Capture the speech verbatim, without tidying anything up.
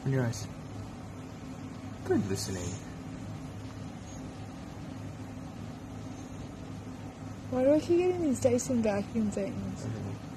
Open your eyes. Good listening. Why do I keep getting these Dyson vacuum things? I don't know.